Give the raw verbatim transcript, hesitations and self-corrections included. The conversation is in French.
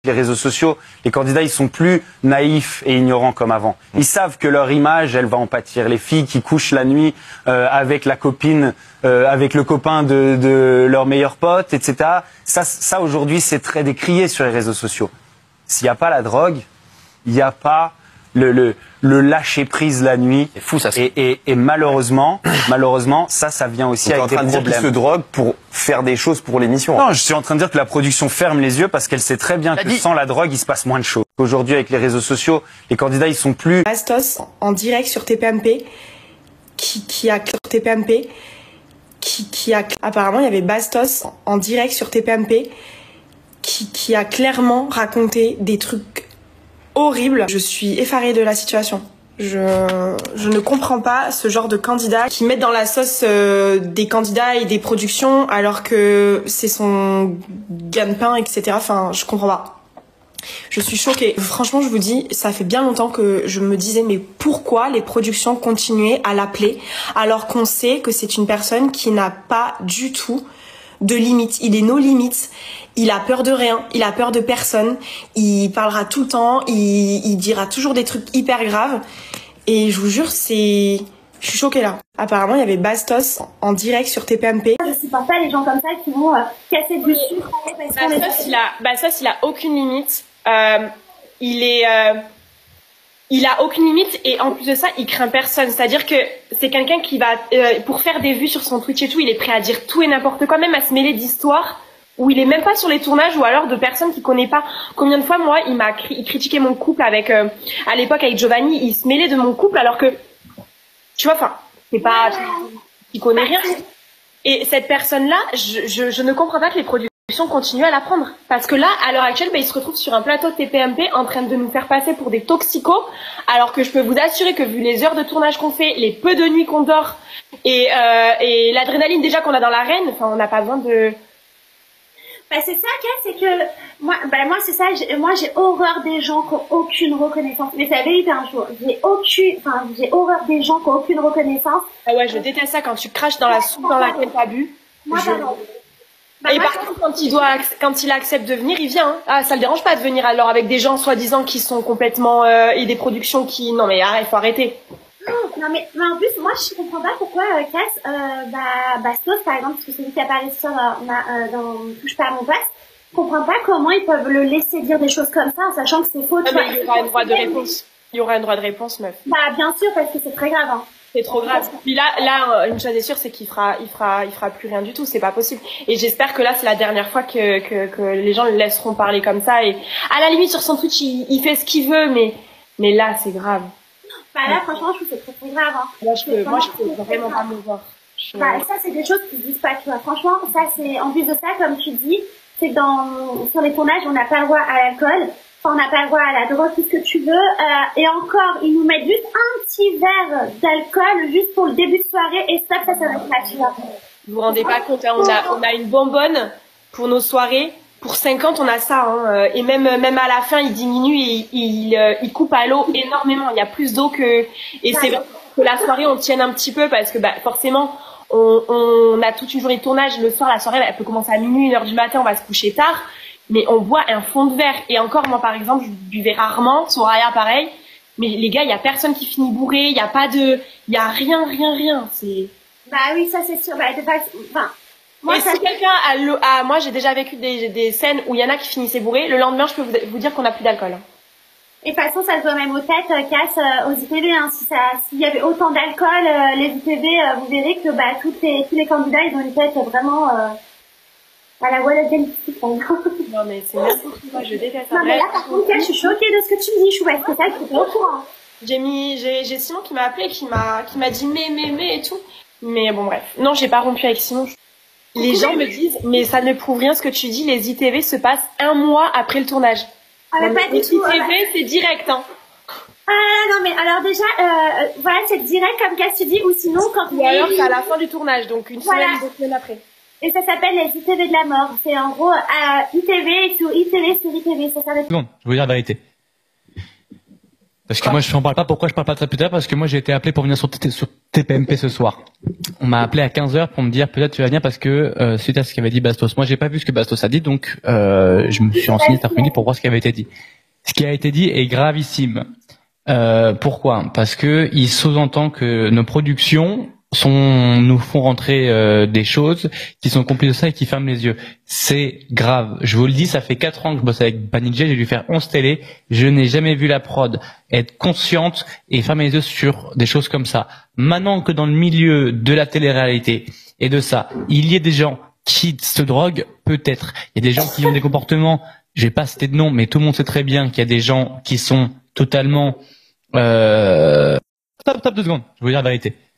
Les réseaux sociaux, les candidats, ils sont plus naïfs et ignorants comme avant. Ils savent que leur image, elle va en pâtir. Les filles qui couchent la nuit euh, avec la copine, euh, avec le copain de, de leur meilleur pote, et cetera. Ça, ça aujourd'hui, c'est très décrié sur les réseaux sociaux. S'il n'y a pas la drogue, il n'y a pas le, le, le lâcher prise la nuit. C'est fou, ça. Et, et, et malheureusement, malheureusement, ça, ça vient aussi avec des problèmes. Tu es en train de dire qu'ils se droguent pour faire des choses pour l'émission. Non, je suis en train de dire que la production ferme les yeux parce qu'elle sait très bien que dit... sans la drogue, il se passe moins de choses. Aujourd'hui, avec les réseaux sociaux, les candidats, ils sont plus... Bastos en direct sur T P M P, qui, qui a sur T P M P, qui, qui a apparemment il y avait Bastos en direct sur T P M P, qui, qui a clairement raconté des trucs horribles. Je suis effarée de la situation. Je, je ne comprends pas ce genre de candidats qui mettent dans la sauce euh, des candidats et des productions alors que c'est son gagne-pain, et cetera. Enfin, je comprends pas. Je suis choquée. Franchement, je vous dis, ça fait bien longtemps que je me disais, mais pourquoi les productions continuaient à l'appeler alors qu'on sait que c'est une personne qui n'a pas du tout de limites. Il est nos limites. Il a peur de rien. Il a peur de personne. Il parlera tout le temps. Il, il dira toujours des trucs hyper graves. Et je vous jure, c'est... Je suis choquée là. Apparemment, il y avait Bastos en direct sur T P M P. Je supporte pas les gens comme ça qui vont euh, casser du sucre. Bastos, il a, Bastos, il a aucune limite. Euh, il est... Euh... Il a aucune limite et en plus de ça, il craint personne. C'est-à-dire que c'est quelqu'un qui va, euh, pour faire des vues sur son Twitch et tout, il est prêt à dire tout et n'importe quoi, même à se mêler d'histoires où il est même pas sur les tournages ou alors de personnes qu'il connaît pas. Combien de fois, moi, il m'a il critiqué mon couple avec, euh, à l'époque avec Giovanni, il se mêlait de mon couple alors que, tu vois, enfin, c'est pas, il connaît rien. Et cette personne-là, je, je, je ne comprends pas que les productions continuent à la prendre. Parce que là, à l'heure actuelle, bah, il se retrouve sur un plateau de T P M P en train de nous faire passer pour des toxicos, alors que je peux vous assurer que vu les heures de tournage qu'on fait, les peu de nuits qu'on dort, et, euh, et l'adrénaline déjà qu'on a dans l'arène, enfin, on n'a pas besoin de... Bah, c'est ça, c'est que moi, bah, moi c'est ça, moi j'ai horreur des gens qui n'ont aucune reconnaissance. Mais c'est la vérité un jour, j'ai aucune, enfin j'ai horreur des gens qui n'ont aucune reconnaissance. Ah ouais, je déteste ça quand tu craches dans la soupe dans laquelle t'as bu. Moi, je... pardon. Bah, et par contre, quand il doit, quand il accepte de venir, il vient. Hein. Ah, ça le dérange pas de venir alors avec des gens soi-disant qui sont complètement euh, et des productions qui, non mais arrête, faut arrêter. Non mais, mais en plus, moi je comprends pas pourquoi euh, Cass, euh, bah, Bastos par exemple, parce que c'est lui qui apparaît sur euh, ma, euh, dans Touche pas à mon poste, je comprends pas comment ils peuvent le laisser dire des choses comme ça en sachant que c'est faux. Ah, mais il y aura un droit de réponse. Il y aura un droit de réponse, meuf. Bah bien sûr parce que c'est très grave. Hein. C'est trop grave. Puis là, là, une chose est sûre, c'est qu'il fera, il fera, il fera plus rien du tout. C'est pas possible. Et j'espère que là, c'est la dernière fois que, que, que les gens le laisseront parler comme ça. Et à la limite, sur son Twitch, il, il fait ce qu'il veut, mais, mais là, c'est grave. Bah là, franchement, je trouve que c'est très très grave. Hein. Moi, je peux, moi, je peux vraiment pas me voir. Je... Bah ça, c'est des choses qui se disent pas, tu vois. Franchement, ça, c'est en plus de ça, comme tu dis, c'est que dans sur les tournages, on n'a pas le droit à l'alcool. On n'a pas le droit à la drogue, tout ce que tu veux. Euh, et encore, ils nous mettent juste un petit verre d'alcool juste pour le début de soirée. Et ça, ça s'arrête là, tu vois. Vous vous rendez pas compte, hein, on a, on a une bonbonne pour nos soirées. Pour cinquante, on a ça. Hein, et même, même à la fin, il diminue et il, il, il coupe à l'eau énormément. Il y a plus d'eau que... Et c'est vrai que la soirée, on tienne un petit peu parce que bah, forcément, on, on a toute une journée de tournage. Le soir, la soirée, elle peut commencer à minuit, une heure du matin, on va se coucher tard. Mais on boit un fond de verre. Et encore, moi, par exemple, je buvais rarement. Soraya, pareil. Mais les gars, il y a personne qui finit bourré. Il y a pas de... Il y a rien, rien, rien. C'est... Bah oui, ça, c'est sûr. Bah, de façon... Enfin... Moi, et ça... si quelqu'un a, le... ah, moi, j'ai déjà vécu des, des scènes où il y en a qui finissaient bourrés. Le lendemain, je peux vous, vous dire qu'on n'a plus d'alcool. Et de toute façon, ça se voit même aux têtes, euh, Cass, euh, aux I T V. Hein. Si ça, s'il y avait autant d'alcool, euh, les I T V, euh, vous verrez que bah, toutes les, tous les candidats, ils ont une tête vraiment... Euh... À la Walla Politique. Non, mais c'est n'importe quoi, je déteste ça. Non, mais là, par contre, je suis choquée de ce que tu me dis, Chouette. C'est ça que tu es au courant. J'ai mis, j'ai, j'ai Simon qui m'a appelé, qui m'a, qui m'a dit mais, mais, mais et tout. Mais bon, bref. Non, j'ai pas rompu avec Simon. Les gens me disent, mais ça ne prouve rien ce que tu dis, les I T V se passent un mois après le tournage. Ah, mais pas du tout. Les I T V, c'est direct, hein. Ah, non, mais alors déjà, euh, voilà, c'est direct comme cas tu dis, ou sinon, quand... Ou alors, c'est à la fin du tournage, donc une voilà. semaine, deux semaines après. Et ça s'appelle les I T V de la mort. C'est en gros euh, I T V sur I T V sur I T V. Ça s'arrête. Bon, je veux dire la vérité. Parce que moi, je n'en parle pas. Pourquoi je parle pas de ça plus tard? Parce que moi, j'ai été appelé pour venir sur, T- sur T P M P ce soir. On m'a appelé à quinze heures pour me dire peut-être tu vas venir parce que euh, suite à ce qu'avait dit Bastos. Moi, j'ai pas vu ce que Bastos a dit, donc euh, je me suis renseigné cet après-midi pour voir ce qui avait été dit. Ce qui a été dit est gravissime. Euh, pourquoi? Parce que il sous-entend que nos productions sont nous font rentrer euh, des choses qui sont complices de ça et qui ferment les yeux. C'est grave. Je vous le dis, ça fait quatre ans que je bosse avec Banijay, j'ai dû faire onze télé. Je n'ai jamais vu la prod être consciente et fermer les yeux sur des choses comme ça. Maintenant que dans le milieu de la télé-réalité et de ça, il y a des gens qui se droguent, peut-être. Il y a des gens qui ont des comportements, je vais pas citer de nom, mais tout le monde sait très bien qu'il y a des gens qui sont totalement... Euh... Stop, stop deux secondes, je vais vous dire la vérité.